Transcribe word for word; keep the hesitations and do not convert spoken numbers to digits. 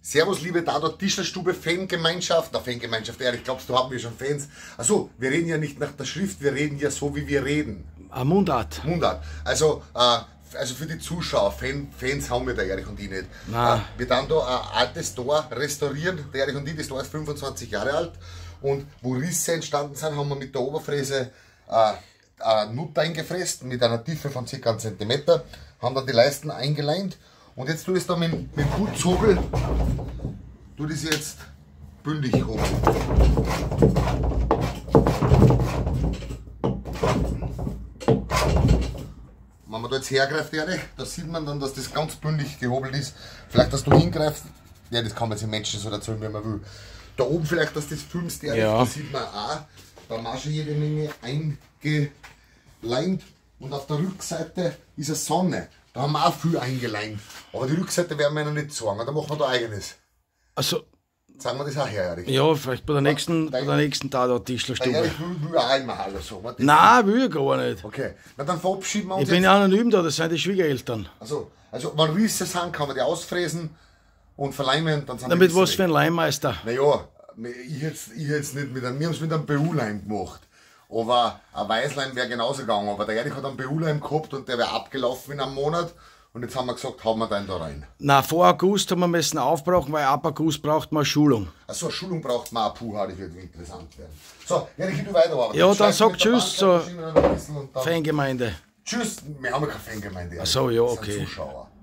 Servus, liebe Tatort Tischlerstube Fangemeinschaft. Na, Fangemeinschaft, ehrlich, glaubst du, haben wir schon Fans? Achso, wir reden ja nicht nach der Schrift, wir reden ja so, wie wir reden. Ah, Mundart. Mundart. Also, äh, also für die Zuschauer, Fan, Fans haben wir der Erich und ich nicht. Nein. Äh, wir dann da ein altes Tor restaurieren. Der Erich und ich, das Tor ist fünfundzwanzig Jahre alt. Und wo Risse entstanden sind, haben wir mit der Oberfräse äh, eine Nutte eingefräst, mit einer Tiefe von ca. einem Zentimeter. Haben dann die Leisten eingeleint. Und jetzt tue ich es da mit, mit dem Putzhobel, tue das jetzt bündig hoch. Wenn man da jetzt hergreift, Erich, da sieht man dann, dass das ganz bündig gehobelt ist. Vielleicht, dass du hingreifst, ja, das kann man sich Menschen so erzählen, wie man will. Da oben vielleicht, dass das filmst, Erich, ja. Da sieht man auch, da haben wir schon jede Menge eingeleint. Und auf der Rückseite ist eine Sonne. Da haben wir auch viel eingeleint. Aber die Rückseite werden wir noch nicht sagen. Da machen wir da eigenes. Also, sagen wir das auch her, Erich? ja, vielleicht bei der nächsten, bei der nächsten Tatort Tischlerstube. Erich will, will auch immer alles so. Nein, will ich gar nicht. Okay, na dann verabschieden wir uns. Ich bin jetzt. anonym da, das sind die Schwiegereltern. Also, also wenn Risse sind, kann man die ausfräsen und verleimen. Dann sind Damit die was weg. für ein Leimmeister. Naja, ich jetzt, ich jetzt nicht mit einem, wir haben es mit einem B U-Leim gemacht. Aber ein Weißleim wäre genauso gegangen. Aber der Erich hat einen B U-Leim gehabt und der wäre abgelaufen in einem Monat. Und jetzt haben wir gesagt, hauen wir den da rein. Na, vor August haben wir müssen aufbrauchen, weil ab August braucht man Schulung. Achso, Schulung braucht man auch, puh, das wird interessant werden. So, Erich, ich will weiterarbeiten. Ja, dann Schreib sag mit der tschüss zur Bandmaschine noch ein bisschen und dann- Fangemeinde. Tschüss, wir haben ja keine Fangemeinde. Ach so, ja, Das sind okay. Zuschauer.